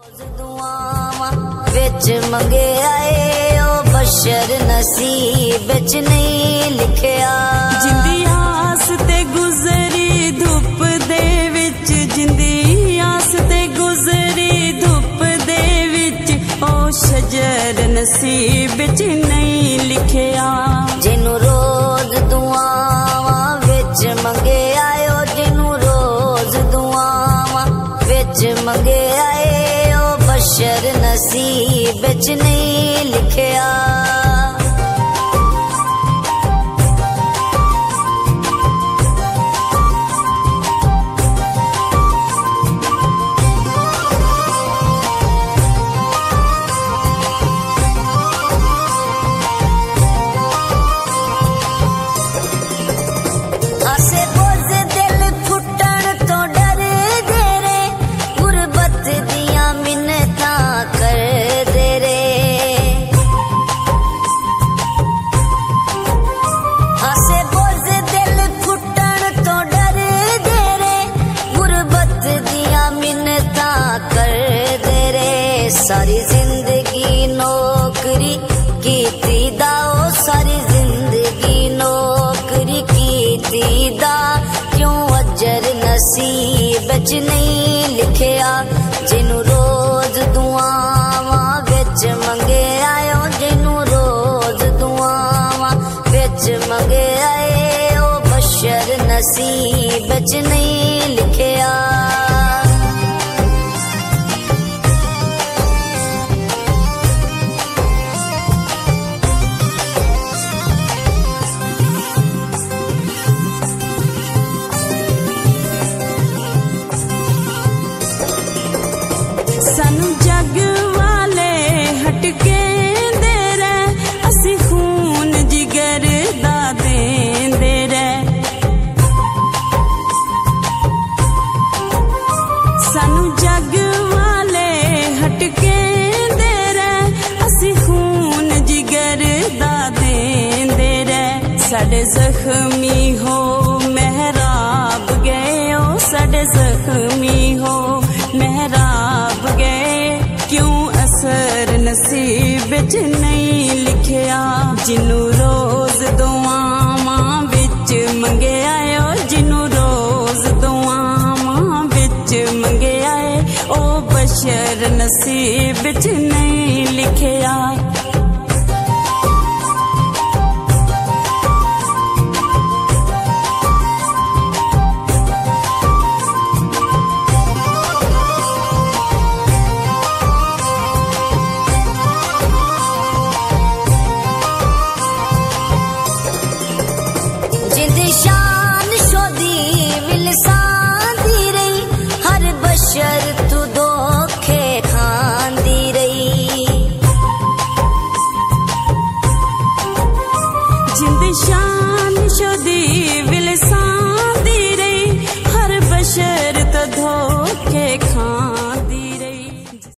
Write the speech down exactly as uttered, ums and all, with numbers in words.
बिच मंगे आए ओ बशर नसीब बिच नहीं लिखिया। जिंदी आस ते गुजरी धुप दे विच, जिंदी आस ते गुजरी धुप दे विच, ओ शजर नसीब बिच नहीं लिखिया। जिन्नू रोज दुआवां विच मंगे आयो, जिन्नू रोज दुआवां विच मंगे आए ओ बशर नसीब बिच नहीं लिखिया। सारी जिंदगी नौकरी कीती दा, ओ सारी जिंदगी नौकरी कीती दा, क्यों अजर नसीब बिच नहीं लिखिया। जिन्नू रोज दुआवां विच मंगे आयो, जिन्नू रोज दुआवां विच मंगे आए ओ बशर नसीब बिच नहीं लिखिया। सानू जग वाले हटके दे रे, असी खून जिगर दा देंदे रे। सानू जग वाले हटके दे रे, असी खून जिगर दा देंदे रे। साडे जख्मी हो मेहराब गए, ओ साडे जख्मी हो मेहराब गए, क्यों असर नसीब बिच नहीं लिखिया। जिन्नू रोज दुआवां विच मंगे आयो, जिन्नू रोज दुआवां विच मंगे आए ओ बशर नसीब बिच नहीं लिखिया। जिंदी